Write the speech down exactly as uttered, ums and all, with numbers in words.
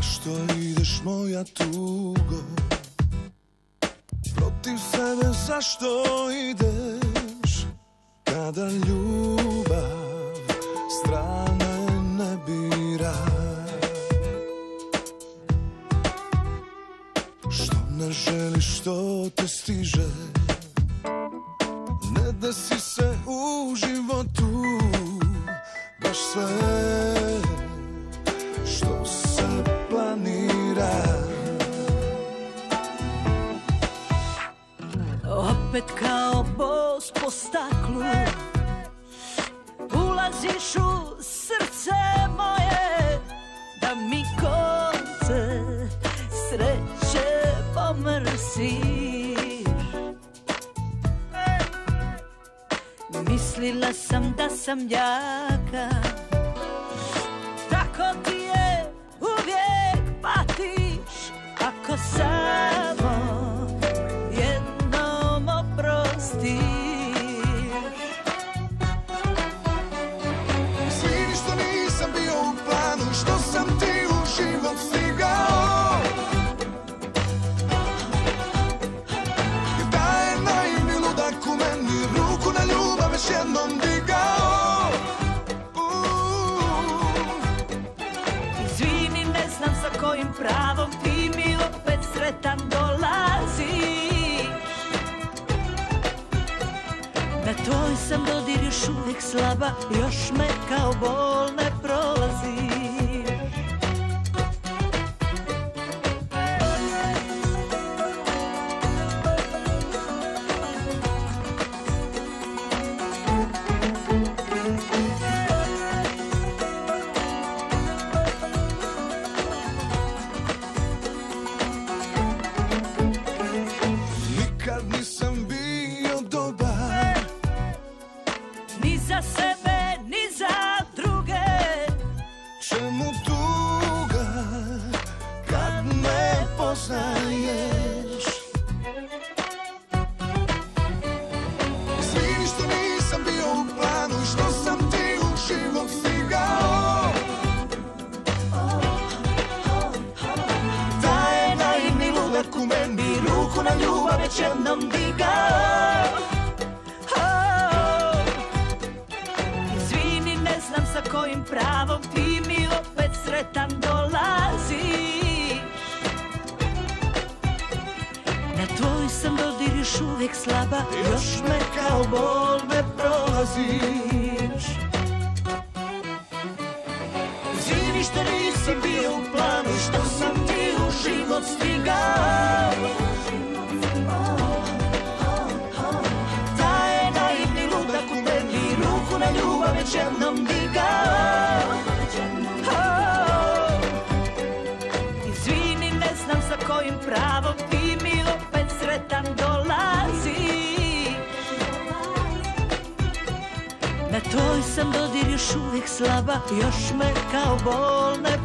Zašto ideš moja tugo? Protiv sebe zašto ideš? Kada ljubav strane ne bira. Što ne želiš, što te stiže? Ne desi se u životu baš sve što se planira. Opet kao bos po staklu ulaziš u srce moje, da mi konce sreće pomrsiš. Mislila sam da sam jaka, tako ti je uvijek patiš, ako samo jednom oprostiš. Izvini što nisam bio u planu, što sam ti u život stigao. Jer da je naivni ludak u meni ruku na ljubav već jednom digao. Izvini, ne znam sa kojim pravom ti mi opet sretan dolaziš. Na tvoj sam dodir još uvijek slaba, još me kao bol ne prolazi. Nikad nisam bio dobar, Ni za sebe, ni za druge. čemu tuga kad me poznaješ? Izvini što nisam bio u planu i što sam ti u život stigao. Da je naivni ludak u meni ruku na ljubav već jednom digao. Oh. Izvini, ne znam sa kojim pravom ti mi opet sretan dolaziš. Na tvoj sam dodir još uvijek slaba, još me kao bol ne prolaziš. Izvini što nisi bio u planu, što sam ti u život stigao. Da je naivni ludak u meni ruku na ljubav već jednom digao. Oh. Izvini, ne znam sa kojim pravom ti mi opet sretan dolaziš. Na tvoj sam dodir još uvijek slaba, još me kao bol ne